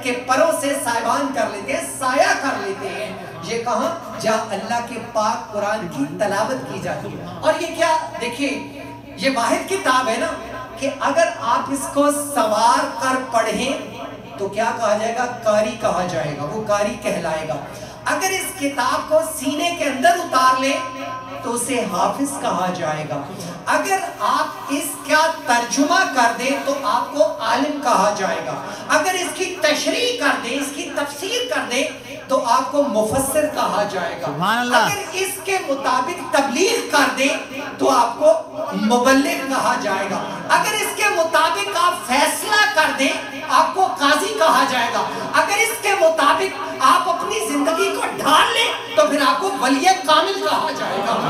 کے پروں سے سائبان کر لیتے ہیں، سایہ کر لیتے ہیں۔ یہ کہاں؟ جہاں اللہ کے پاک قرآن کی تلاوت کی جاتی ہے۔ اور یہ کیا دیکھیں، یہ واحد کتاب ہے نا کہ اگر آپ اس کو سوار کر پڑھیں تو کیا کہا جائے گا؟ قاری کہا جائے گا، وہ قاری کہلائے گا۔ اگر اس کتاب کو سینے کے اندر اتار لیں تو اسے حافظ کہا جائے گا۔ اگر آپ اس کا ترجمہ کر دیں تو آپ کو عالم کہا جائے گا۔ اگر اس کی تشریح کر دیں، اس کی تفسیر کر دیں تو آپ کو مفسر کہا جائے گا۔ اگر اس کے مطابق تبلیغ کر دیں تو آپ کو مبلغ کہا جائے گا۔ اگر اس کے مطابق آپ فیصلہ کر دیں آپ کو قاضی کہا جائے گا۔ اگر اس کے مطابق آپ اپنی زندگی کو ڈھال لیں تو پھر آپ کو ولی کامل کہا جائے گا۔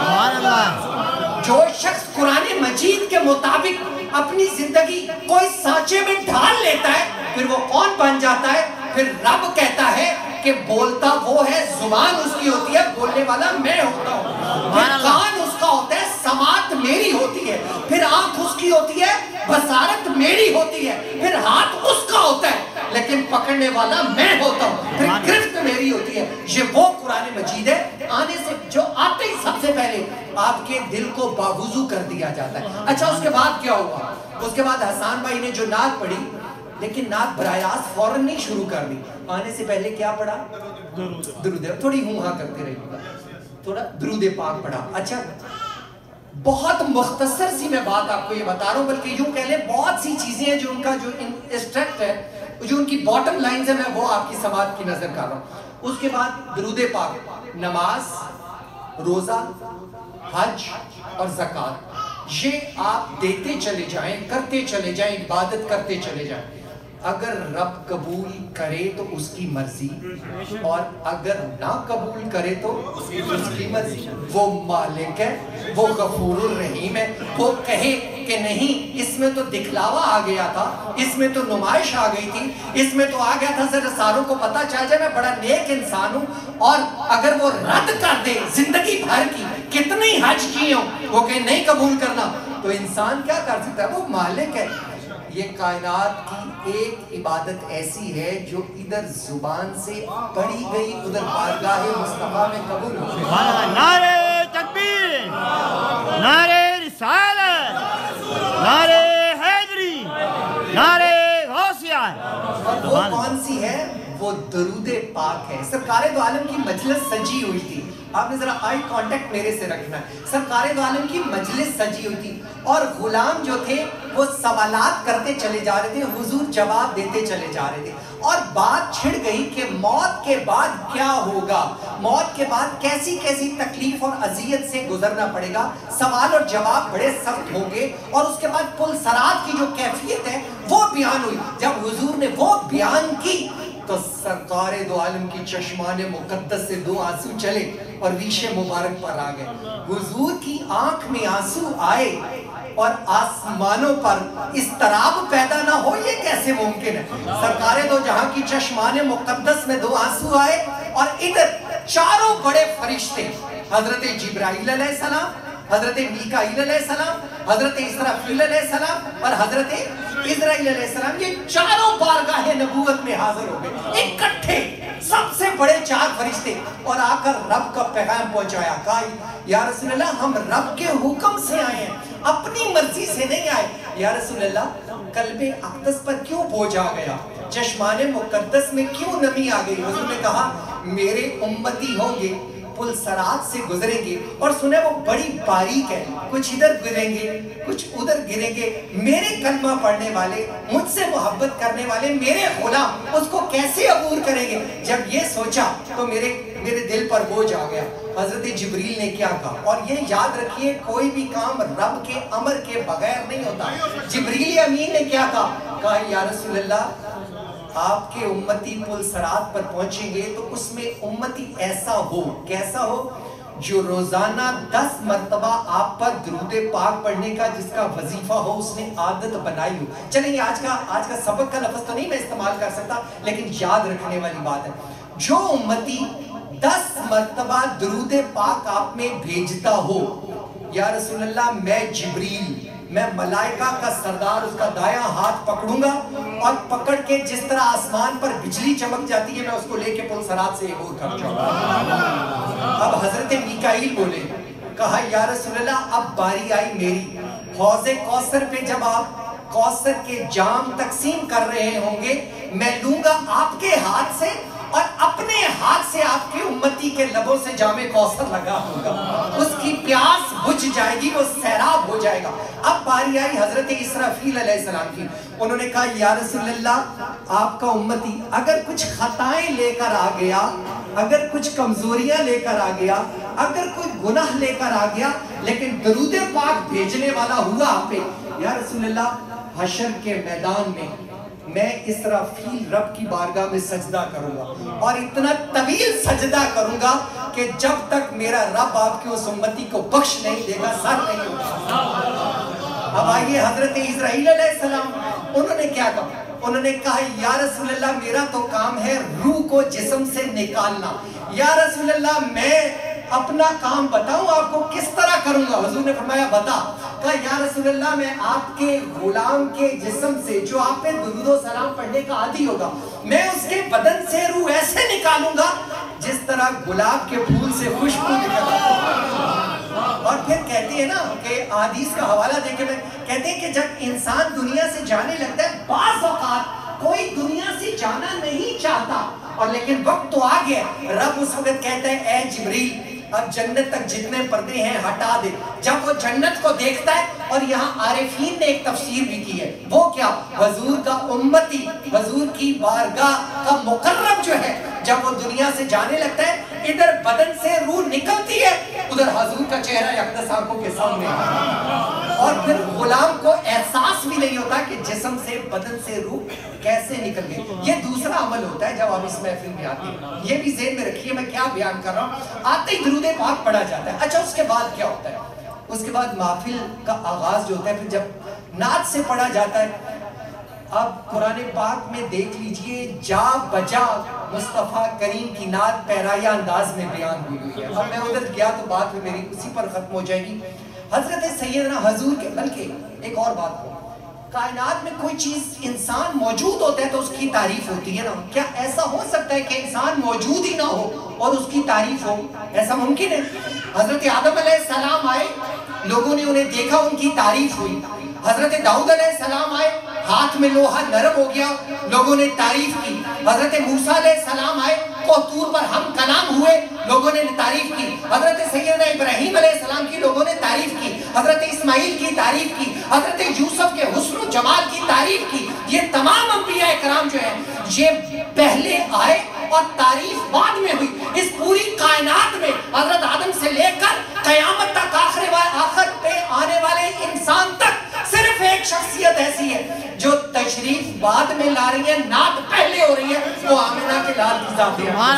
جو شخص قرآن مجید کے مطابق اپنی زندگی کوئی سانچے میں ڈھال لیتا ہے پھر وہ کون بن جاتا ہے؟ پھر رب کہتا ہے کہ بولتا وہ ہے، زبان اس کی ہوتی ہے، بولنے والا میں ہوتا ہوں۔ پھر کان اس کا ہوتا ہے، سماعت میری ہوتی ہے۔ پھر آنکھ اس کی ہوتی ہے، بصارت میری ہوتی ہے۔ پھر ہاتھ اس کا ہوتا ہے لیکن پکڑنے والا میں ہوتا ہوں۔ پھر گرفت میری ہوتی ہے۔ یہ وہ قرآن مجید ہے آنے سے جو آتے ہی سب سے پہلے آپ کے دل کو باوضو کر دیا جاتا ہے۔ اچھا اس کے بعد کیا ہوا؟ اس کے بعد حسان بھائی نے جو نعت پڑھی لیکن نعت براہ راست فوراً نہیں شروع کر دی، آنے سے پہلے کیا پڑھا؟ درود۔ تھوڑی ہوں ہاں کرتے رہیے گا، تھوڑا درود پاک پڑھا۔ اچھا بہت مختصر سی میں بات آپ کو یہ بتا رہا ہوں، بلکہ یوں کہہ لیں بہت سی چیزیں ہیں جو ان کا جو اسٹرکٹ ہے، جو ان کی باٹم لائنز ہیں، میں وہ آپ کی سماعت کی نظر کر رہا ہوں۔ اس کے بعد درود پاک، نماز، روزہ، حج اور زکوٰۃ، یہ آپ دیتے چلے جائیں، کرتے چلے جائیں، عبادت کرتے چلے جائیں۔ اگر رب قبول کرے تو اس کی مرضی، اور اگر نہ قبول کرے تو اس کی مرضی۔ وہ مالک ہے، وہ غفور الرحیم ہے۔ وہ کہے کہ نہیں اس میں تو دکھلاوا آ گیا تھا، اس میں تو نمائش آ گئی تھی، اس میں تو آ گیا تھا ذرا ساروں کو پتہ چل جائے میں بڑا نیک انسان ہوں، اور اگر وہ رد کر دے زندگی بھر کی کتنی حج کی ہوں، وہ کہے نہیں قبول کرنا، تو انسان کیا کر سکتا ہے؟ وہ مالک ہے۔ یہ کائنات کی ایک عبادت ایسی ہے جو ادھر زبان سے پڑھی گئی ادھر بارگاہ مصطفیٰ میں قبول ہو گئی۔ نعرہ تکبیر، نعرہ رسالت، نعرہ حیدری، نعرہ غوثیہ۔ اور وہ کون سی ہے؟ وہ درود پاک ہے۔ سرکار دو عالم کی مجلس سجی ہوئی تھی، آپ نے ذرا آئی کانٹیکٹ میرے سے رکھنا ہے۔ سرکار دو عالم کی مجلس سجی ہوئی تھی اور غلام جو تھے وہ سوالات کرتے چلے جا رہے تھے، حضور جواب دیتے چلے جا رہے تھے، اور بات چھڑ گئی کہ موت کے بعد کیا ہوگا، موت کے بعد کیسی کیسی تکلیف اور اذیت سے گزرنا پڑے گا، سوال اور جواب بڑے سخت ہوں گے، اور اس کے بعد پل صراط کی جو کیفیت ہے وہ بیان ہوئی۔ جب حضور نے وہ بیان کی تو سرکار دو عالم کی چشمان مقدس سے دو آنسو چلے اور ریش مبارک پر آ گئے۔ حضور کی آنکھ میں آنسو آئے اور آسمانوں پر اضطراب پیدا نہ ہو، یہ کیسے ممکن ہے؟ سرکار دو جہاں کی چشمان مقدس میں دو آنسو آئے اور ادھر چاروں بڑے فرشتے، حضرت جبرائیل علیہ السلام، حضرت میکائیل علیہ السلام، حضرت اسرافیل علیہ السلام اور حضرت اسرائیل علیہ السلام، یہ چاروں بارگاہ نبوت میں حاضر ہو گئے اکٹھے، سب سے بڑے چار فرشتے، اور آ کر رب کا پیغام پہنچایا۔ کہا یا رسول اللہ ہم رب کے حکم سے آئے ہیں، اپنی مرضی سے نہیں آئے۔ یا رسول اللہ قلب اقدس پر کیوں بوجھ آ گیا، چشمان مقدس میں کیوں نمی آ گئی؟ حضور نے کہا میرے امتی ہوں گے، پل صراط سے گزریں گے، اور سنیں وہ بڑی باریک ہے، کچھ ادھر گریں گے کچھ ادھر گریں گے، میرے کلمہ پڑھنے والے، مجھ سے محبت کرنے والے میرے غلام اس کو کیسے عبور کریں گے؟ جب یہ سوچا تو میرے دل پر بوجھ آ گیا۔ حضرت جبریل نے کیا کہا، اور یہ یاد رکھیے کوئی بھی کام رب کے امر کے بغیر نہیں ہوتا۔ جبریل امین نے کیا کہا یا رسول اللہ آپ کے امتی پل صراط پر پہنچیں گے تو اس میں امتی ایسا ہو، کیسا ہو؟ جو روزانہ 10 مرتبہ آپ پر درود پاک پڑھنے کا جس کا وظیفہ ہو، اس نے عادت بنائی ہو۔ چلیں یہ آج کا سبق کا لفظ تو نہیں میں استعمال کر سکتا، لیکن یاد رکھنے والی بات ہے، جو امتی 10 مرتبہ درود پاک آپ میں بھیجتا ہو، یا رسول اللہ میں جبریل، میں ملائکہ کا سردار اس کا دایاں ہاتھ پکڑوں گا اور پکڑ کے جس طرح آسمان پر بجلی چمک جاتی ہے میں اس کو لے کے پلسرات سے عبور کر جاؤں۔ اب حضرت میکائیل بولے، کہا یا رسول اللہ اب باری آئی میری، حوض کوثر پہ جب آپ کوثر کے جام تقسیم کر رہے ہوں گے میں لوں گا آپ کے ہاتھ سے اور اپنے ہاتھ سے آپ کی امتی کے لبوں سے جام کوثر لگا ہوگا، اس کی پیاس بجھ جائے گی، وہ سیراب ہو جائے گا۔ اب باری آئی حضرت اسرافیل علیہ السلام کی، انہوں نے کہا یا رسول اللہ آپ کا امتی اگر کچھ خطائیں لے کر آ گیا، اگر کچھ کمزوریاں لے کر آ گیا، اگر کوئی گناہ لے کر آ گیا، لیکن درود پاک بھیجنے والا ہوا آپ پہ، یا رسول اللہ حشر کے میدان میں اسرافیل رب کی بارگاہ میں سجدہ کروں گا اور اتنا طویل سجدہ کروں گا کہ جب تک میرا رب آپ کی اس امتی کو بخش نہیں دے گا سر نہیں ہوگا۔ اب آئیے حضرت اسرائیل علیہ السلام، انہوں نے کیا کہا؟ انہوں نے کہا یا رسول اللہ میرا تو کام ہے روح کو جسم سے نکالنا، یا رسول اللہ میں اپنا کام بتاؤں آپ کو کس طرح کروں گا؟ حضور نے فرمایا بتا۔ کہا یا رسول اللہ میں آپ کے غلام کے جسم سے جو آپ پہ درود و سلام پڑھنے کا عادی ہوگا میں اس کے بدن سے روح ایسے نکالوں گا جس طرح گلاب کے پھول سے خوشبو نکلتی ہے۔ اور پھر کہتے ہیں نا کہ حدیث کا حوالہ دے کے میں کہتے ہیں کہ جب انسان دنیا سے جانے لگتا ہے بعض اوقات کوئی دنیا سے جانا نہیں چاہتا اور لیکن وقت تو آ گیا، رب اس وقت کہتا ہے اے جبریل اب جنت تک جتنے پردے ہیں ہٹا دے۔ جب وہ جنت کو دیکھتا ہے، اور یہاں عارفین نے ایک تفسیر بھی کی ہے، وہ کیا؟ حضور کا امتی، حضور کی بارگاہ کا مقرب جو ہے جب وہ دنیا سے جانے لگتا ہے ادھر بدن سے روح نکلتی ہے، ادھر حضور کا چہرہ اقدس آنکھوں کے سامنے اور پھر غلام کو احساس بھی نہیں ہوتا کہ جسم سے بدن سے روح کیسے نکل گئی۔ یہ دوسرا عمل ہوتا ہے جب آپ اس محفل میں آتے ہیں، یہ بھی ذہن میں رکھیے میں کیا بیان کر رہا ہوں۔ آتے ہی درود پاک پڑھا جاتا ہے، اچھا اس کے بعد کیا ہوتا ہے؟ اس کے بعد محفل کا آغاز جو ہوتا ہے پھر جب نعت سے پڑھا جاتا ہے۔ اب قرآن پاک میں دیکھ لیجئے جا بجا مصطفیٰ کریم کی نعت پیرایہ انداز میں بیان ہوئی ہے۔ اب میں ادھر گیا تو بات میری اسی پر ختم ہو جائے گی۔ حضرت سیدنا حضور کے بلکہ ایک اور بات ہو، کائنات میں کوئی چیز انسان موجود ہوتا ہے تو اس کی تعریف ہوتی ہے نا، کیا ایسا ہو سکتا ہے کہ انسان موجود ہی نہ ہو اور اس کی تعریف ہو؟ ایسا ممکن ہے؟ حضرت آدم علیہ السلام آئے، لوگوں نے انہیں دیکھا، ان کی تعریف ہوئی۔ حضرت داؤد علیہ السلام آئے، ہاتھ میں لوہا نرم ہو گیا، لوگوں نے تعریف کی۔ حضرت موسیٰ علیہ السلام آئے، کوہ پر ہم کلام ہوئے، لوگوں نے تعریف کی۔ حضرت سیدنا ابراہیم علیہ السلام کی لوگوں نے تعریف کی، حضرت اسماعیل کی تعریف کی، حضرت یوسف کے حسن و جمال کی تعریف کی۔ یہ تمام انبیاء کرام جو ہیں یہ پہلے آئے اور تعریف بعد میں ہوئی۔ اس پوری کائنات میں حضرت آدم سے لے کر قیامت تک آخر پہ آنے والے انسان تک صرف ایک شخصیت ایسی ہے جو تشریف بعد میں لا رہی ہے، نعت پہلے ہو رہی ہے، وہ آمنہ کے لال کی ذات ہے۔ سبحان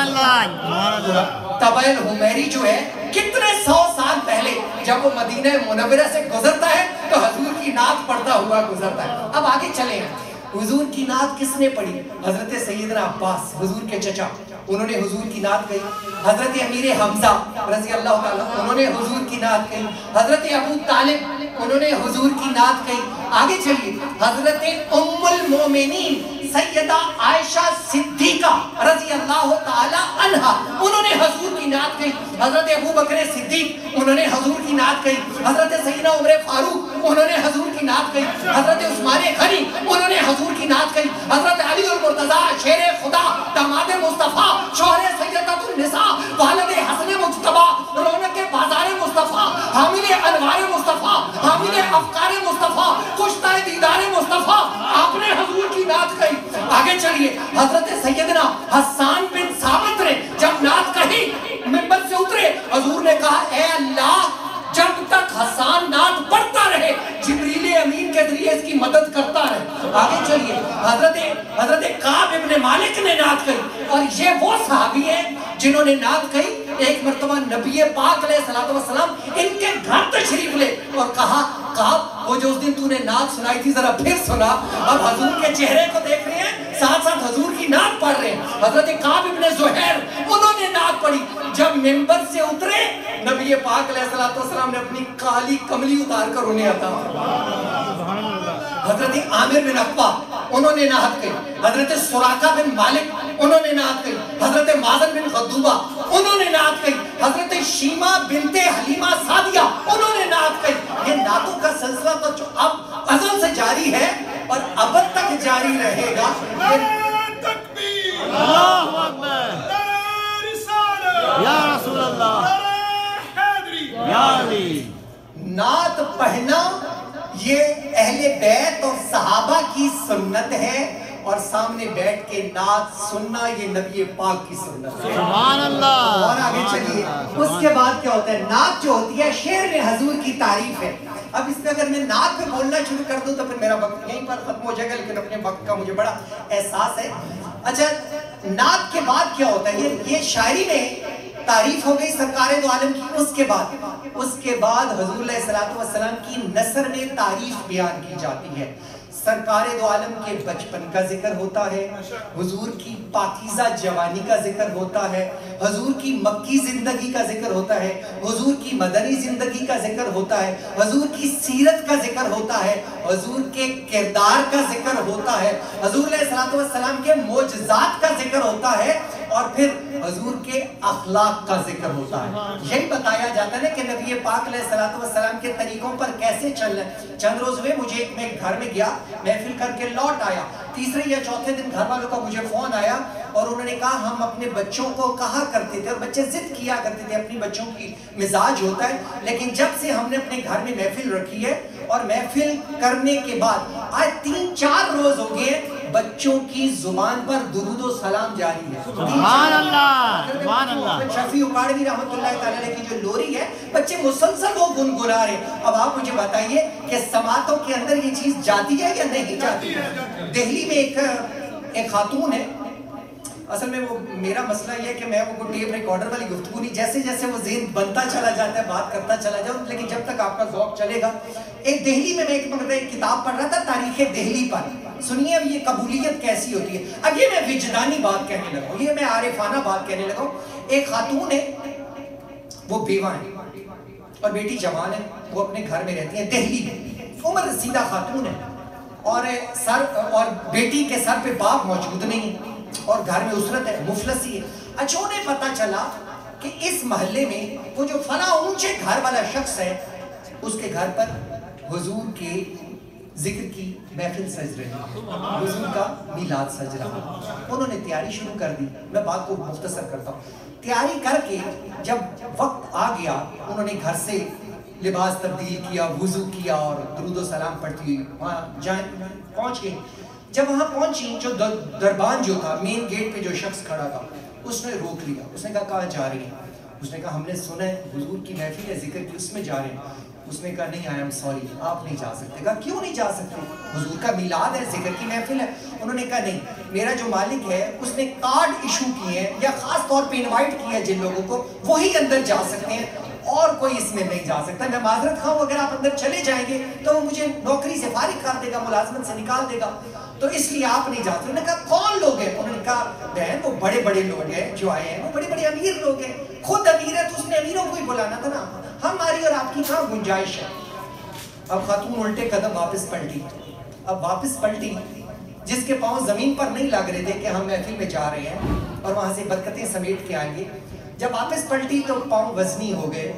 اللہ۔ طبع حمیری جو ہے کتنے 100 سال پہلے جب وہ مدینہ منورہ سے گزرتا ہے تو حضور کی نعت پڑھتا ہوا گزرتا ہے۔ اب آگے چلیں، حضور کی نعت کس نے پڑھی؟ حضرت سیدنا عباس، حضور کے چچا، انہوں نے حضور کی نعت کہی۔ حضرت امیر حمزہ رضی اللہ تعالیٰ انہوں نے حضور کی نعت کہی۔ حضرت ابو طالب انہوں نے حضور کی نعت کہی۔ آگے چلیے، حضرت ام المومنین سیدہ عائشہ صدیقہ رضی اللہ تعالیٰ عنہا انہوں نے حضور کی نعت کہی۔ حضرت ابو بکر صدیق انہوں نے حضور کی نعت کہی۔ حضرت سیدنا عمر فاروق انہوں نے حضور کی نعت کہی۔ حضرت عثمان غنی انہوں نے حضور کی نعت کہی۔ حضرت علی المرتضیٰ شیر خدا داماد مصطفیٰ شوہر سیدۃ النساء والد حسن مجتبیٰ رونق بازار مصطفیٰ حامل انوار مصطفیٰ حامل افکار مصطفیٰ کشتہ دیدار مصطفیٰ آپ نے حضور کی نعت کہی۔ آگے چلیے، حضرت سیدنا حسان بن ثابت نے جب نعت کہی منبر سے اترے، حضور نے کہا اے اللہ جب تک حسان نعت پڑھتا رہے جبریل امین کے ذریعے اس کی مدد کرتا رہے۔ آگے چلیے، حضرت کعب ابن مالک نے نعت کہی، اور یہ وہ صحابی ہیں جنہوں نے نعت کہی۔ ایک مرتبہ نبی پاک علیہ السلام ان کے گھر تشریف لے اور کہا کعب وہ جو اس دن تو نے نعت سنائی تھی ذرا پھر سنا۔ اب حضور کے چہرے کو دیکھ رہے ہیں، ساتھ ساتھ حضور کی نعت پڑھ رہے ہیں۔ حضرت کعب ابن زہیر انہوں نے نعت پڑھی۔ جب منبر سے اترے نبی پاک علیہ السلام نے اپنی کالی کملی اتار کر انہیں عطا فرمایا۔ हजरत आमिर बिन अक्वा उन्होंने नाहत कही, हजरत सुराका बिन मालिक उन्होंने नाहत कही, हजरत माज़न बिन गद्दूबा उन्होंने नाहत कही, हजरत शीमा बिनते हलीमा सादिया उन्होंने नाहत कही। ये नातों का सिलसिला तो अब अज़ल से जारी है और अब तक जारी रहेगा। अल्लाहु अकबर, या रसूल अल्लाह, या अली। नात पढ़ना ये अहले बैत और सहाबा की सुन्नत है और सामने बैठ के नात सुनना ये नबी पाक की सुन्नत है। सुभान अल्लाह। और आगे चलिए, उसके बाद क्या होता है, नात जो होती है शेर में हजूर की तारीफ है। अब इसमें अगर मैं नात पे बोलना शुरू कर दूं तो फिर मेरा वक्त यहीं पर खत्म हो जाएगा, लेकिन अपने वक्त का मुझे बड़ा एहसास है। अच्छा, नात के बाद क्या होता है, ये शायरी में तारीफ हो गई सरकारे दो आलम की। उसके बाद हुजूर अलैहिस्सलातु वस्सलाम की नसर में तारीफ बयान की जाती है। सरकारे दो आलम के बचपन का जिक्र होता है, हुजूर की पाकीज़ा जवानी का जिक्र होता है, हुजूर की मक्की जिंदगी का जिक्र होता है, हुजूर की मदनी जिंदगी का जिक्र होता है, हुजूर की सीरत का जिक्र होता है, हुजूर के किरदार का जिक्र होता है, हुजूर अलैहिस्सलातु वस्सलाम के मोजज़ात का जिक्र होता है और फिर हुजूर के अखलाक का जिक्र होता है। यही बताया जाता है कि नबी पाक अलैहिस्सलातु वस्सलाम के तरीकों पर कैसे चलना है। चंद रोज हुए मुझे मैं घर में गया, महफिल करके लौट आया, तीसरे या चौथे दिन घर वालों का मुझे फोन आया और उन्होंने कहा हम अपने बच्चों को कहा करते थे और बच्चे जिद किया करते थे, अपनी बच्चों की मिजाज होता है, लेकिन जब से हमने अपने घर में महफिल रखी है और महफिल करने के बाद आज 3-4 रोज हो गए बच्चों की जुबान पर दुरूद और सलाम जारी है। सुभान अल्लाह, सुभान अल्लाह। शफी उकाड़वी रहमतुल्लाह तआला की जो लोरी है, बच्चे मुसलसल वो गुनगुना रहे। अब आप मुझे बताइए कि समातों के अंदर ये चीज जाती है या नहीं जाती है? दिल्ली में एक खातून है, असल में वो मेरा मसला ये है कि मैं वो टेप रिकॉर्डर वाली गुफ्तगू नहीं, जैसे जैसे वो ज़हन बनता चला जाता है बात करता चला जाऊँ, लेकिन जब तक आपका ज़ौक़ चलेगा। एक दिल्ली में मैं एक किताब पढ़ रहा था तारीख़ दिल्ली पर, सुनिए अब ये कबूलियत कैसी होती है। अब ये मैं विजदानी बात कहने लगा हूँ, ये मैं आरिफाना बात कहने लगा हूँ। एक खातून है, वो बेवा है और बेटी जवान है, वो अपने घर में रहती है दिल्ली में, उम्र रसीदा खातून है और बेटी के सर पे बाप मौजूद नहीं है और घर में उसरत है, मुफलसी है। अच्छा, उन्हें पता चला कि इस मोहल्ले में वो जो फला ऊंचे घर वाला शख्स है उसके घर पर हुजूर के जिक्र की महफिल सज रही है, हुजूर का मिलाद सज रहा है। उन्होंने तैयारी शुरू कर दी। मैं बात को मुख्तसर करता हूँ। तैयारी करके जब वक्त आ गया, उन्होंने घर से लिबास तब्दील किया, वुजू किया और दुरूद सलाम पढ़ती हुई वहाँ पहुँच गई। जब वहाँ पहुँची, जो दरबान जो था, मेन गेट पे जो शख्स खड़ा था, उसने रोक लिया। उसने कहा कहाँ जा रही है? उसने कहा हमने सुना है हुजूर की महफिल है जिक्र की, उसमें जा रहे हैं। उसने कहा नहीं, आई एम सॉरी, आप नहीं जा सकते। कहा क्यों नहीं जा सकते? हुजूर का मिलाद है, जिक्र की महफिल है। उन्होंने कहा नहीं, मेरा जो मालिक है उसने कार्ड इशू किए हैं या खास तौर पे इनवाइट किया है जिन लोगों को, वही अंदर जा सकते हैं और कोई इसमें नहीं जा सकता। मैं माजरत खाऊं, अगर आप अंदर चले जाएंगे तो वो मुझे नौकरी से फारिग कर देगा, मुलाजमत से निकाल देगा, तो इसलिए आप नहीं जाते। उन्होंने कहा कौन लोग हैं? उन्होंने कहा बहन वो बड़े बड़े लोग हैं जो आए हैं, वो बड़े बड़े अमीर लोग हैं। खुद अमीर है तो उसने अमीरों को ही बुलाना था ना, हमारी और आपकी कहाँ गुंजाइश है। अब खातून उल्टे कदम वापस पलटी। अब वापस पलटी, जिसके पाँव जमीन पर नहीं लग रहे थे कि हम महफिल में जा रहे हैं और वहां से बरकतें समेट के आएंगे। जब वापस पलटी तो पाँव वजनी हो गए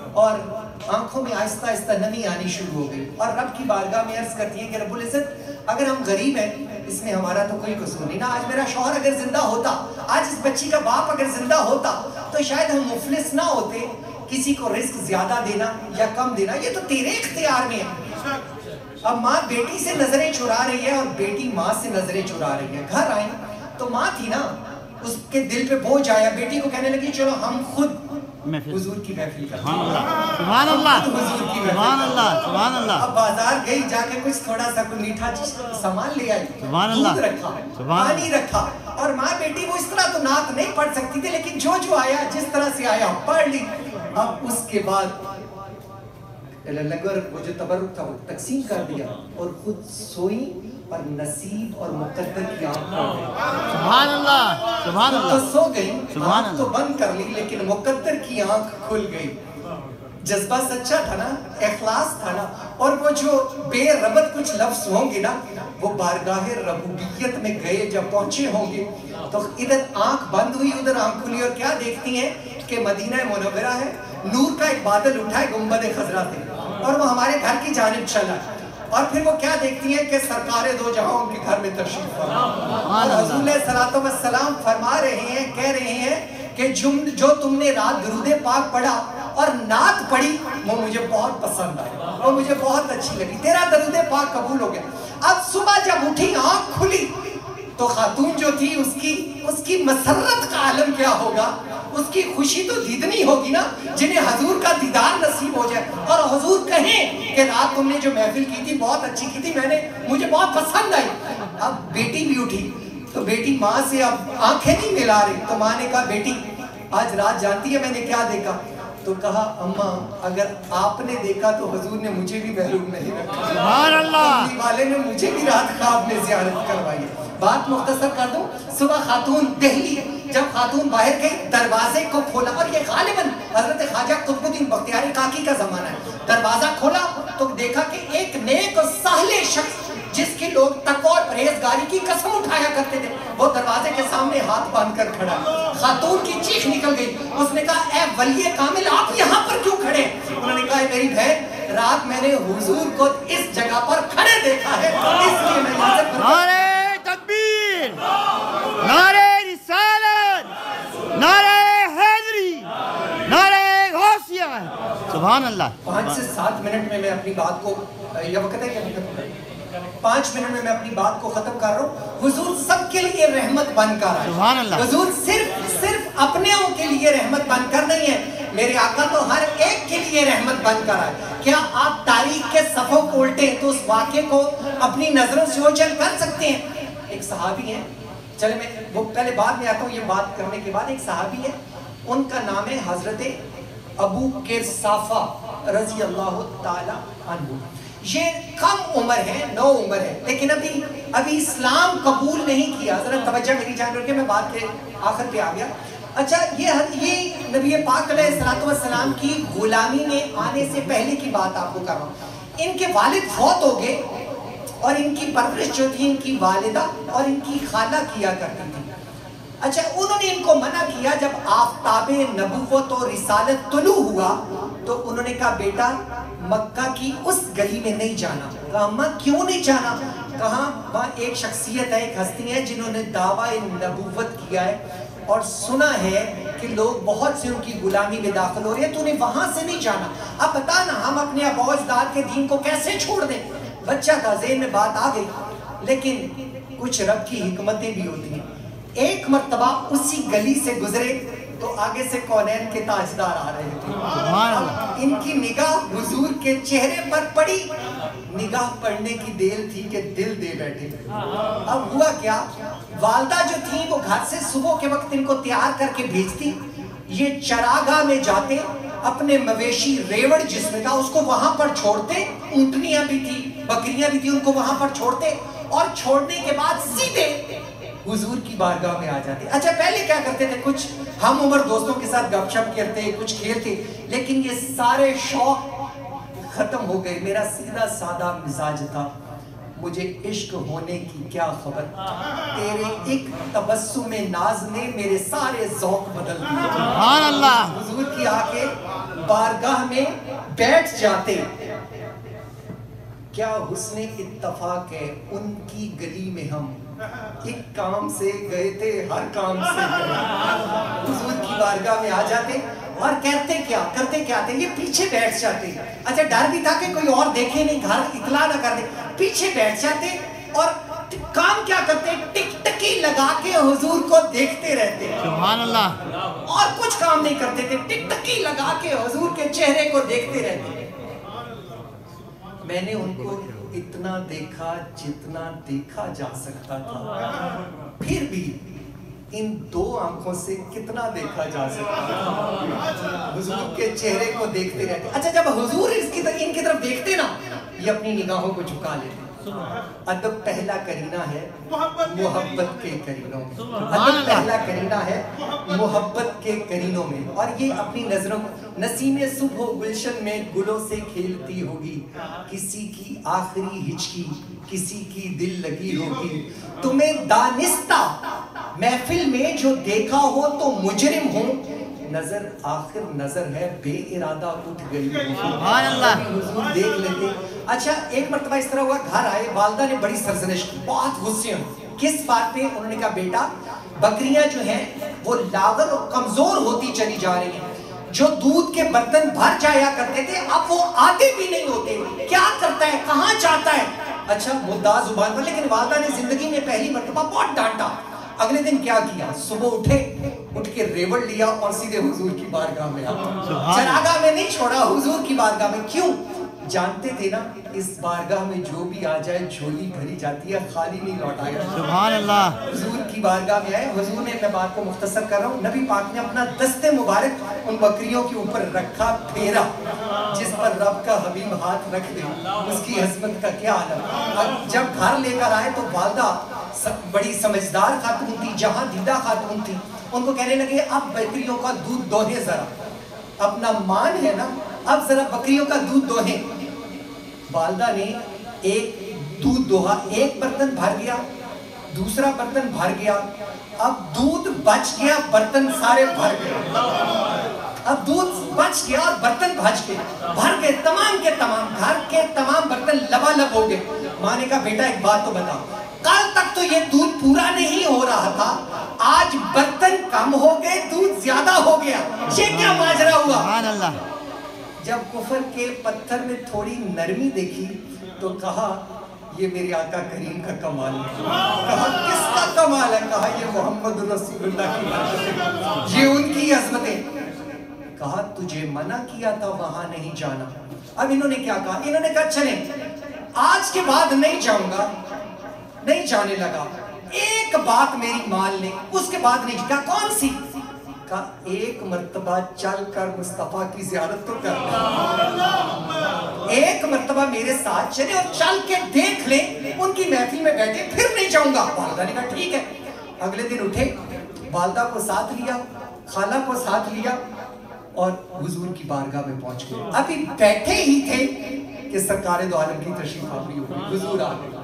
और आंखों में आहिस्ता आहिस्ता नमी आनी शुरू हो गई और रब की बारगाह में अर्ज करती है कि रब्बुल इज्जत, अगर हम गरीब हैं इसमें हमारा तो कोई कसूर नहीं ना। आज मेरा शौहर अगर जिंदा होता, आज इस बच्ची का बाप अगर जिंदा होता, तो शायद हम मुफलिस ना होते। किसी को रिस्क ज्यादा देना या कम देना ये तो तेरे इख्तियार में है। अब माँ बेटी से नजरें चुरा रही है और बेटी माँ से नजरें चुरा रही है। घर आई तो माँ थी ना, उसके दिल पे बोझ आया, बेटी को कहने लगी चलो हम खुद हुजूर की महफिल करते हैं। सुभान अल्लाह, हुजूर की सुभान अल्लाह, सुभान अल्लाह। अब बाजार गई, जाके कुछ थोड़ा सा कोई मीठा सामान ले आई, सुभान अल्लाह, दूध रखा, सुभान पानी रखा और माँ बेटी वो इस तरह तो नात नहीं पढ़ सकती थी, लेकिन जो जो आया जिस तरह से आया पढ़ ली। अब उसके बाद वो जो तबरुक था वो तकसीम कर दिया और खुद सोई और नसीब और मुकद्दर की आंख खुल गई। सुभान अल्लाह, सुभान अल्लाह। तो सो गई, सुभान आंख तो बंद कर ली, लेकिन मुकद्दर की आंख खुल गई। جذبہ سچا تھا نا، اخلاص تھا نا، اور وہ جو بے ربط کچھ لفظ ہوں گے نا، وہ بارگاہ ربوبیت میں گئے جب پہنچے ہوں گے تو ادھر آنکھ بند ہوئی ادھر آنکھ کھلی، اور کیا دیکھتی ہیں کہ مدینہ منورہ ہے، نور کا ایک بادل اٹھا ہے گنبد خضرا سے، اور وہ ہمارے گھر کی جانب چلا ہے، اور پھر وہ کیا دیکھتی ہیں کہ سرکار دو جہاں ان کے گھر میں تشریف فرما، اور حضور علیہ السلام فرما رہے ہیں، کہہ رہے ہیں کہ جو تم نے رات درود پاک پڑھا اور نعت پڑھی وہ مجھے بہت پسند آئی، وہ مجھے بہت اچھی لگی، تیرا درود پاک قبول ہو گیا۔ اب صبح جب اٹھی آنکھ کھلی تو خاتون جو تھی اس کی مسرت کا عالم کیا ہوگا، اس کی خوشی تو دیدنی ہوگی نا، جنہیں حضور کا دیدار نصیب ہو جائے اور حضور کہیں کہ رات تم نے جو محفل کی تھی بہت اچھی کی تھی، مجھے بہت پسند آئی۔ اب بیٹی بھی اٹھی تو بیٹی ماں سے اب آنکھیں نہیں ملا رہی، تو ماں نے کہا بیٹی آج رات جانتی ہے میں نے کیا دیکھا؟ تو کہا اماں اگر آپ نے دیکھا تو حضور نے مجھے بھی محروم نہیں رکھا، سبحان اللہ، اپنی والے نے مجھے بھی رات خواب میں زیارت کروائی۔ بات مختصر کر دوں، صبح خاتون دہلی جب خاتون باہر گئی دروازے کو کھولا، اور یہ غالباً حضرت خواجہ قطب الدین بختیاری کاکی کا زمانہ ہے، دروازہ کھولا تو دیکھا کہ ایک نیک اور صالح شخص جس کی لوگ تقوی اور پرہیزگاری کی قسم اٹھایا کرتے تھے وہ دروازے کے سامنے ہاتھ باندھ کر کھڑا ہے۔ خاتون کی چیخ نکل گئی، اس نے کہا اے ولی کامل آپ یہاں پر کیوں کھڑے ہیں؟ انہوں نے کہا میری بہن رات میں نے حضور کو اس جگہ پر کھڑے دیکھا ہے، اس لیے میں یہاں سے نعرہ تکبیر، نعرہ رسالت، نعرہ حیدری، نعرہ غوثیہ، سبحان اللہ۔ 5 سے 7 منٹ میں اپنی بات کو، یہ وقت ہے کہ 5 منٹ میں اپنی بات کو ختم کر رہا ہوں۔ حضور سب کے لیے رحمت بن کر آئے، سبحان اللہ۔ حضور صرف اپنوں کے لیے رحمت بن کر نہیں ہے، میرے آقا تو ہر ایک کے لیے رحمت بن کر آئے۔ کیا آپ تاریخ کے صفوں کو الٹیں تو اس واقعے کو اپنی نظروں سے اوجھل کر سکتے ہیں؟ ایک صحابی ہیں، چلے میں وہ پہلے بعد میں آتا ہوں، یہ بات کرنے کے بعد ایک صحابی ہے، ان کا نام ہے حضرت ابو قرصافہ رضی اللہ تعالی عنہ۔ یہ کم عمر ہے، 9 عمر ہے، لیکن ابھی اسلام قبول نہیں کیا۔ ذرا توجہ میری جان رکھے، میں بات کے آخر پہ آ گیا۔ اچھا یہ نبی پاک علیہ السلام کی غلامی میں آنے سے پہلے کی بات آپ کو کر رہا ہوں۔ ان کے والد فوت ہو گئے اور ان کی پرورش جو تھی ان کی والدہ اور ان کی خالہ کیا کرتی تھی۔ اچھا انہوں نے ان کو منع کیا، جب آفتاب نبوت اور رسالت طلوع ہوا تو انہوں نے کہا بیٹا مکہ کی اس گلی میں نہیں جانا۔ کہا اماں کیوں نہیں جانا؟ کہا وہاں ایک شخصیت ہے، ایک ہستی ہے جنہوں نے دعویٰ نبوت کیا ہے اور سنا ہے کہ لوگ بہت سے ان کی غلامی میں داخل ہو رہے ہیں، تو انہیں وہاں سے نہیں جانا۔ اب بتا نا ہم اپنے ابا و اجداد کے دین کو کیسے چھوڑ دیں؟ بچہ کا ذہن میں بات آ گئی، لیکن کچھ رب کی حکمتیں بھی ہوتی ہیں۔ ایک مرتبہ اسی گلی سے گزرے تو آگے سے کونین کے تاجدار آ رہے تھے، ان کی نگاہ حضور کے چہرے پر پڑی، نگاہ پڑنے کی دیر تھی کہ دل دے بیٹھے۔ اب ہوا کیا، والدہ جو تھی وہ گھر سے صبح کے وقت ان کو تیار کر کے بھیجتی، یہ چراگاہ میں جاتے، اپنے مویشی ریوڑ جس میں تھا اس کو وہاں پر چھوڑتے، اونٹنیاں بھی تھی بکریاں بھی تھی ان کو وہاں پر چھوڑتے، اور چھوڑنے کے بعد سیدھے حضور کی بارگاہ میں آ جاتے۔ اچھا پہلے کیا کرتے تھے، کچھ ہم عمر دوستوں کے ساتھ گپ شپ کرتے، کچھ کھیلتے، لیکن یہ سارے شوق ختم ہو گئے۔ میرا سیدھا سادہ مزاج تھا، مجھے عشق ہونے کی کیا خبر، تیرے ایک تبسم ناز نے میرے سارے ذوق بدل دیے۔ سبحان اللہ۔ حضور کی آ کے بارگاہ میں بیٹھ جاتے، کیا حسن اتفاق ہے ان کی گلی میں ہم ایک کام سے گئے تھے ہر کام سے گئے۔ حضور کی بارگاہ میں آ جاتے اور کرتے کیا تھے، یہ پیچھے بیٹھ جاتے۔ اچھا ڈر بھی تھا کہ کوئی اور دیکھے نہیں، گھر اطلاع نہ کر دے، پیچھے بیٹھ جاتے اور کام کیا کرتے، ٹک ٹکی لگا کے حضور کو دیکھتے رہتے۔ سبحان اللہ۔ اور کچھ کام نہیں کرتے تھے، ٹک ٹکی لگا کے حضور کے چہرے کو دیکھتے رہتے۔ میں نے ان کو اتنا دیکھا جتنا دیکھا جا سکتا تھا، پھر بھی ان 2 آنکھوں سے کتنا دیکھا جا سکتا تھا، حضور کے چہرے کو دیکھتے رہتے۔ اچھا جب حضور ان کی طرف دیکھتے نا، یہ اپنی نگاہوں کو جھکا لیتے، अदब पहला करीना है मोहब्बत के करीनों में, अदब पहला करीना है मोहब्बत के करीनों में। और ये अपनी नजरों नसीमे सुबह गुलशन में गुलों से खेलती होगी, किसी की आखिरी हिचकी किसी की दिल लगी होगी। तुम्हें दानिस्ता महफिल में जो देखा हो तो मुजरिम हो, नजर आखिर नजर है बेइरादा उठ गई। सुभान अल्लाह। हुजूर देख लेते। अच्छा, एक मर्तबा इस तरह हुआ, घर आए, वालदा ने बड़ी सरजनिश की, बहुत गुस्से में। किस बात पे? उन्होंने कहा बेटा बकरियां जो हैं वो लागर और कमजोर होती चली जा रही हैं। जो दूध के बर्तन भर जाया करते थे अब वो आते भी नहीं होते। क्या करता है, कहाँ जाता है? अच्छा, मुद्दा जुबान पर, लेकिन वालदा ने जिंदगी में पहली मर्तबा बहुत डांटा। अगले दिन क्या किया? सुबह उठ के रेवड़ लिया और सीधे हुजूर की बारगाह में आ गए। चरागाह में नहीं छोड़ा, हुजूर की बारगाह में। क्यों? जानते थे ना इस बारगाह में जो भी आ जाए झोली भरी जाती है, खाली नहीं लौटाएगा। सुभान अल्लाह। हुजूर की बारगाह में आए। हुजूर ने, मैं बात को मुख्तसर कर रहा हूँ, नबी पाक ने अपना दस्ते मुबारक उन बकरियों के ऊपर रखा, फेरा। जिस पर रब का हबीब हाथ रख दे उसकी हस्मत का क्या आलम। अब जब घर लेकर आए तो वालदा बड़ी समझदार खातून थी, जहां दीदा खातून थी, उनको कहने लगे अब बकरियों का दूध दोहे, जरा अपना मान है ना, अब जरा बकरियों का दूध दोहे। वालदा ने एक दूध दोहा, एक बर्तन भर गया, दूसरा बर्तन भर गया, अब दूध बच गया, बर्तन सारे भर गए। अब दूध बच गया और बर्तन भर गए, तमाम के तमाम, घर के तमाम बर्तन लबालब हो गए। माँ ने कहा बेटा एक बात तो बता, कल तक तो ये दूध पूरा नहीं हो रहा था, आज बर्तन कम हो गए, दूध ज्यादा हो गया, ये क्या माजरा हुआ? सुभान अल्लाह। जब कुफर के पत्थर में थोड़ी नरमी देखी तो कहा ये मेरे आका करीम का कमाल है। कहा किसका कमाल है? कहा ये मोहम्मद रसूलुल्लाह की, ये उनकी अज़मतें। कहा तुझे मना किया था वहां नहीं जाना। अब इन्होंने क्या कहा? इन्होंने कहा चले आज के बाद नहीं जाऊंगा, नहीं जाने लगा। एक बात मेरी मान ले, उसके बाद नहीं। कहा कौन सी? का एक मर्तबा चल कर मुस्तफा की ज़ियारत तो कर, एक मर्तबा मेरे साथ चले और चल के देख ले, उनकी महफिल में बैठे, फिर नहीं जाऊंगा। वालदा ने कहा ठीक है। अगले दिन उठे, वालदा को साथ लिया, खाला को साथ लिया और हुजूर की बारगाह में पहुंच गए। अभी बैठे ही थे कि सरकार दो आलम की तशरीफ आवरी हो गई, हुजूर आ गए।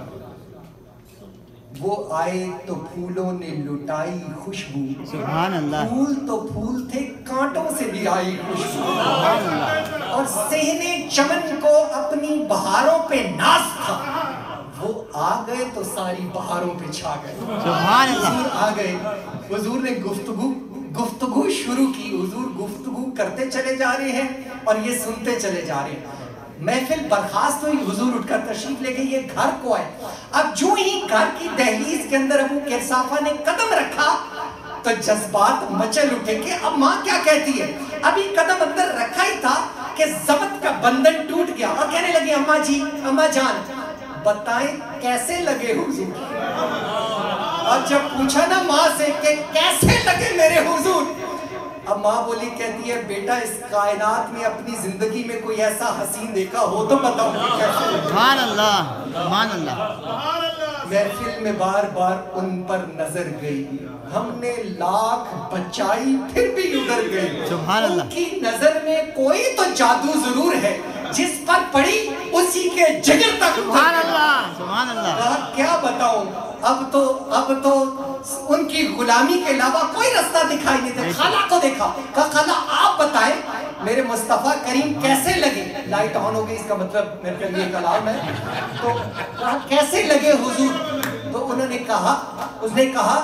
वो आए तो फूलों ने लुटाई खुशबू। सुभान अल्लाह। फूल तो फूल थे, कांटों से भी आई खुशबू। और सहने चमन को अपनी बहारों पे नाज था। वो आ गए तो सारी बहारों पे छा गए। सुभान अल्लाह। हुजूर आ गए, हुजूर ने गुफ्तगू शुरू की। हुजूर गुफ्तगू करते चले जा रहे हैं और ये सुनते चले जा रहे हैं। महफिल बर्खास्त हुई, हुजूर उठकर तशरीफ ले गए, ये घर को आए। अब जो ही घर की दहलीज के अंदर अबू किरसाफा ने कदम रखा तो जज्बात मचल उठे कि अब माँ क्या कहती है। अभी कदम अंदर रखा ही था कि ज़ब्त का बंधन टूट गया और कहने लगी अम्मा जी, अम्मा जान बताएं कैसे लगे हुजूर। और जब पूछा ना माँ से कि कैसे लगे मेरे हुजूर, अब माँ बोली, कहती है बेटा इस कायनात में अपनी जिंदगी में कोई ऐसा हसीन देखा हो तो बताओ कैसे लगे। सुभान अल्लाह। सुभान अल्लाह। महफिल में बार बार उन पर नजर गई, हमने लाख बचाई फिर भी उधर गई। सुभान अल्लाह। उनकी नजर में कोई तो जादू जरूर है, जिस पर पड़ी उसी के जिगर तक। सुभान अल्लाह। सुभान अल्लाह। क्या बताऊं, अब तो उनकी गुलामी के अलावा कोई रास्ता दिखाई नहीं था। खाला को देखा, कहा खाला आप बताएं मेरे मुस्तफा करीम कैसे लगे। लाइट ऑन हो गई, इसका मतलब मेरे लिए कलाम है। तो कहा कैसे लगे हुजूर? तो उन्होंने कहा, उसने कहा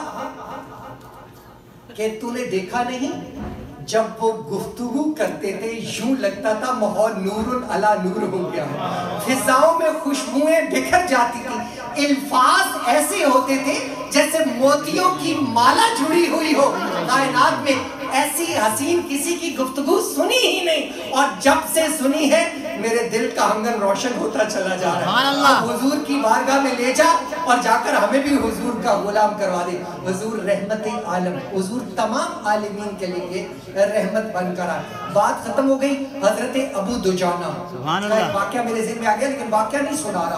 कि तूने देखा नहीं, जब वो गुफ्तगू करते थे यूं लगता था माहौल नूरुन अला नूर हो गया है। फिजाओं में खुशबुएं बिखर जाती थी, अल्फाज ऐसे होते थे जैसे मोतियों की माला जुड़ी हुई हो। कायनात में ऐसी हसीन किसी की गुफ्तगू सुनी ही नहीं, और जब से सुनी है मेरे दिल का आंगन रोशन होता चला जा रहा है। अब हुजूर की बारगाह में ले जा और जाकर हमें भी हुजूर का गुलाम करवा दे। हुजूर रहमत आलम, हुजूर तमाम आलिमीन के लिए रहमत बनकर आए। बात खत्म हो गई। हजरत अबू दुजाना, वाकया मेरे ज़हन में आ गया लेकिन वाकया नहीं सुना रहा।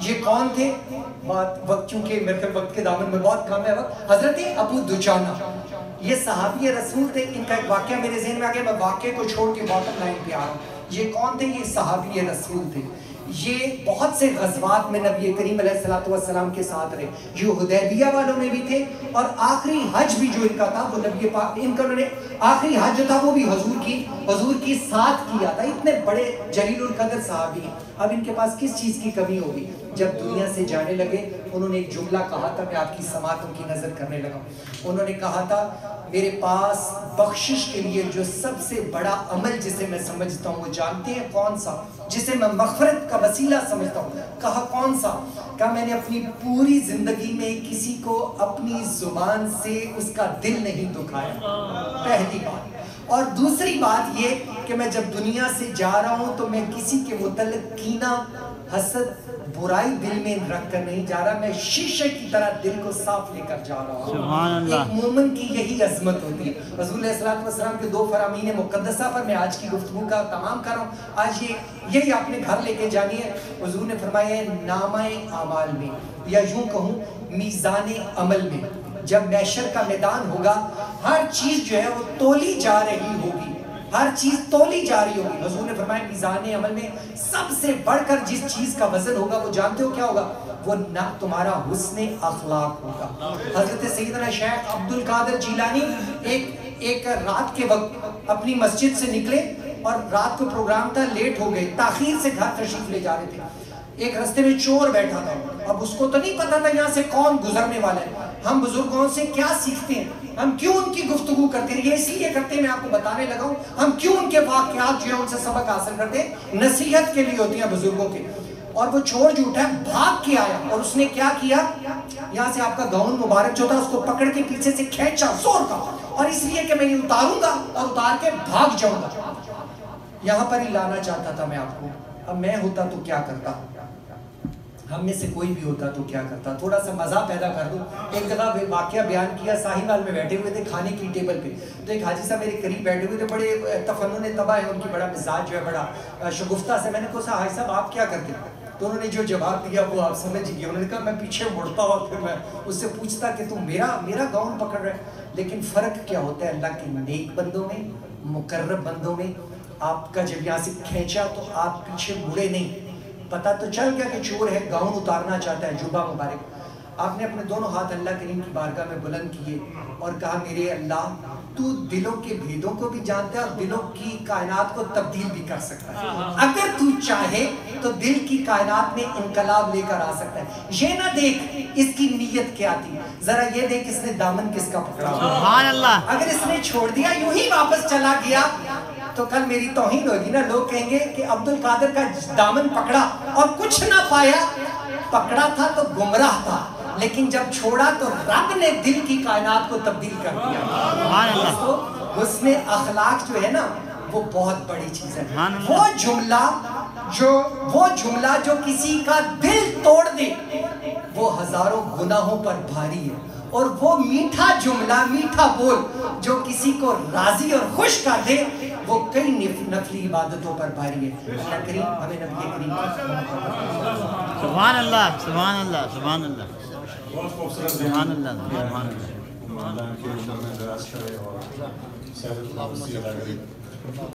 یہ کون تھے؟ وقت چونکہ میرے وقت کے دامن میں بہت کم ہے وقت. حضرت ابو دجانہ یہ صحابی رسول تھے. ان کا ایک واقعہ میرے ذہن میں آ گیا, میں واقعے کو چھوڑ کے باٹم لائن پہ آ رہا ہوں. یہ کون تھے؟ یہ صحابی رسول تھے. یہ بہت سے غزوات میں نبی کریم علیہ السلام کے ساتھ رہے. یہ حدیبیہ والوں میں بھی تھے, اور آخری حج بھی جو ان کا تھا وہ نبی پاک ان کا, انہوں نے آخری حج جو تھا وہ بھی حضور کی ساتھ کیا تھا. اتنے بڑے جلیل القدر صحابی. اب ان کے پاس کس چیز کی کمی ہوگی؟ جب دنیا سے جانے لگے انہوں نے ایک جملہ کہا تھا, میں آپ کی سماعتوں کی نظر کرنے لگا. انہوں نے کہا تھا میرے پاس بخشش کے لیے جو سب سے بڑا عمل جسے میں سمجھتا ہوں, وہ جانتے ہیں کون سا؟ جسے میں مغفرت کا وسیلہ سمجھتا ہوں. کہا کون سا؟ کہا میں نے اپنی پوری زندگی میں کسی کو اپنی زبان سے اس کا دل نہیں دکھایا, پہلی بات. اور دوسری بات یہ کہ میں جب دنیا سے جا رہا ہوں تو میں کسی کے متعلق کینہ, حسد, برائی دل میں رکھ کر نہیں جا رہا, میں شیشے کی طرح دل کو صاف لے کر جا رہا ہوں. سبحان اللہ. ایک مومن کی یہی عظمت ہوتی ہے. رسول علیہ السلام کے 2 فرامین مقدسہ پر میں آج کی گفتگو کا تمام کر رہا ہوں. آج یہی آپ نے گھر لے کے جانی ہے. حضور نے فرمایا ہے نامہ اعمال میں, یا یوں کہوں میزان عمل میں, جب محشر کا میدان ہوگا ہر چیز جو ہے وہ تولی جا رہی ہوگی, ہر چیز تولی جا رہی ہوگی. حضور نے فرمایا میزان عمل میں سب سے بڑھ کر جس چیز کا وزن ہوگا وہ جانتے ہو کیا ہوگا؟ وہ نہ تمہارا حسن اخلاق ہوگا. حضرت سیدنا شیخ عبد القادر جیلانی ایک رات کے وقت اپنی مسجد سے نکلے, اور رات کو پروگرام تھا, لیٹ ہو گئے, تاخیر سے گھر تشریف لے جا رہے تھے. ایک رستے میں چور بیٹھا تھا. اب اس کو تو نہیں پتا تھا یہاں سے کون گزرنے والا ہے. ہم بزرگوں سے کیا سیکھتے ہیں, ہم کیوں ان کی گفتگو کرتے ہیں؟ یہ اس لیے کرتے ہیں, میں آپ کو بتانے لگا ہوں, ہم کیوں ان کے واقعات جو ہیں ان سے سبق حاصل کرتے ہیں, نصیحت کے لیے ہوتی ہیں بزرگوں کے. اور وہ چور جو اٹھا بھاگ کے آیا, اور اس نے کیا کیا, یہاں سے آپ کا گاؤن مبارک جو تھا اس کو پکڑ کے پیچھے سے کھینچا زور کا, اور اس لیے کہ میں یہ اتاروں گا اور اتار کے بھاگ جاؤں گا. یہاں پر ہی لانا چاہتا تھا میں آپ کو. اب میں ہوتا تو کیا کرتا, ہم میں سے کوئی بھی ہوتا تو کیا کرتا؟ تھوڑا سا مزہ پیدا کر دوں. ایک جگہ واقعہ بیان کیا, ساہیوال میں بیٹھے ہوئے تھے کھانے کی ٹیبل پہ, تو ایک حاجی صاحب میرے قریب بیٹھے ہوئے تھے, بڑے تفنن طبع ہے ان کی, بڑا مزاج جو ہے بڑا شگفتہ سے. میں نے کہا حاجی صاحب آپ کیا کرتے؟ تو انہوں نے جو جواب دیا وہ آپ سمجھ گئے. انہوں نے کہا میں پیچھے مڑتا اور پھر میں اس سے پوچھتا کہ تم میرا گاؤن پکڑ رہے. لیکن فرق کیا ہوتا ہے اللہ کے نیک بندوں میں, مقرب بندوں میں. آپ کا جب یہاں سے کھینچا تو آپ پیچھے مڑے نہیں, پتا تو چل گیا کہ چور ہے, گاؤن اتارنا چاہتا ہے, جوبہ مبارک. آپ نے اپنے دونوں ہاتھ اللہ کریم کی بارگاہ میں بلند کیے اور کہا میرے اللہ تو دلوں کے بھیدوں کو بھی جانتا ہے اور دلوں کی کائنات کو تبدیل بھی کر سکتا ہے. اگر تو چاہے تو دل کی کائنات میں انقلاب لے کر آ سکتا ہے. یہ نہ دیکھ اس کی نیت کیا تھی, ذرا یہ دیکھ اس نے دامن کس کا پکڑا. سبحان اللہ. اگر اس نے چھوڑ دیا یوں ہی واپس چلا گیا تو کل میری توہین ہوگی نا, لوگ کہیں گے کہ عبد القادر کا دامن پکڑا اور کچھ نہ پایا, پکڑا تھا تو گمراہ تھا, لیکن جب چھوڑا تو رب نے دل کی کائنات کو تبدیل کر دیا. حسن اخلاق جو ہے نا وہ بہت بڑی چیز ہے. وہ جملہ جو کسی کا دل توڑ دے وہ ہزاروں گناہوں پر بھاری ہے, اور وہ میٹھا جملہ, میٹھا بول جو کسی کو راضی اور خوش کر دے وہ کئی نفلی عبادتوں پر بھاری ہے. اللہ کریم ہمیں نبی کریم سبحان اللہ, سبحان اللہ, سبحان اللہ, سبحان اللہ, سبحان اللہ.